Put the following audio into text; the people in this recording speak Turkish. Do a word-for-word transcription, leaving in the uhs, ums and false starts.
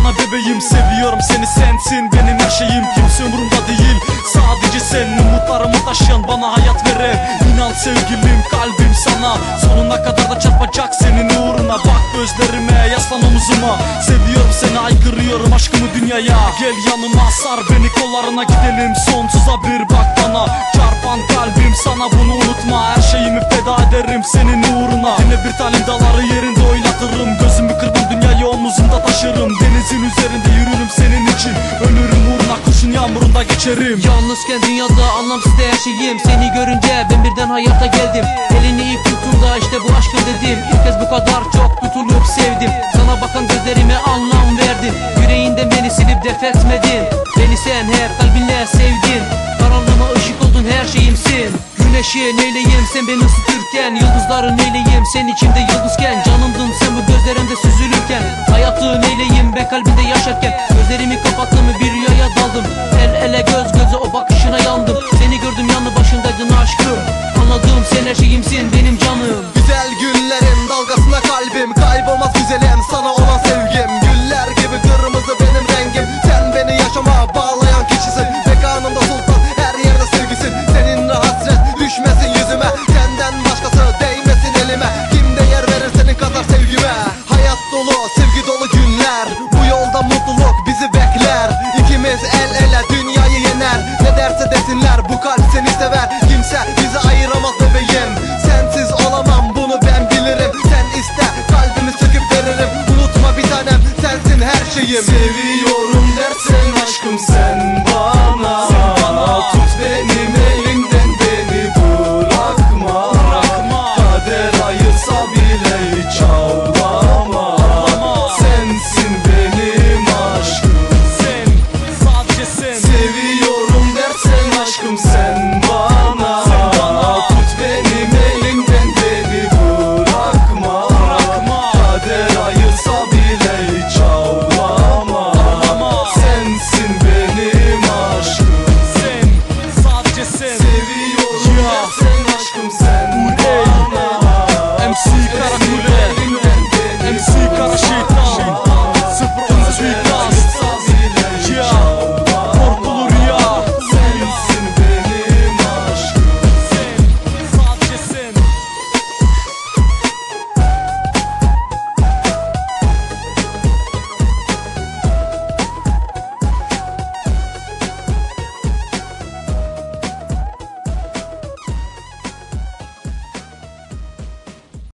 sana bebeğim. Seviyorum seni, sensin benim her şeyim. Kimse umurumda değil, sadece sen. Umutlarımı taşıyan, bana hayat veren. İnan sevgilim, kalbim sana sonuna kadar da çarpacak senin uğruna. Bak gözlerime, yaslan omuzuma. Seviyorum seni, aykırıyorum aşkımı dünyaya. Gel yanıma, sar beni kollarına, gidelim sonsuza bir bak bana. Çarpan kalbim sana, bunu unutma. Her şeyimi feda ederim senin uğruna. Yine bir tanem daları yerinde oynatırım. Gözümü kırdım, dünyayı omuzumda taşırım. Denizin üzerinde yürürüm senin için. Ölürüm uğruna, kurşun yağmurunda geçerim. Yalnızken dünyada anlamsız her şeyim. Seni görünce ben birden hayata geldim. Elini ilk tuttuğumda işte bu aşkın dedim. İlk kez bu kadar çok tutulup sevdim. Sana bakan gözlerime anlam verdin. Yüreğinden beni silip def etmedin. Beni sen her kalbinle sevdin. Karanlığıma ışık oldun, her şeyimsin. Güneşi neyleyim sen beni ısıtırken. Yıldızları neyleyim sen içimde yıldızken. Canımdın sen bu gözlerimde süzülürken. Hayatı neyleyim ben kalbinde yaşarken. Gözlerimi kapattım bir rüyaya daldım. El ele göz göze o bakışına yandım. Seni gördüm yanı başındaydın aşkım. Anladım sen her şeyimsin benim canım.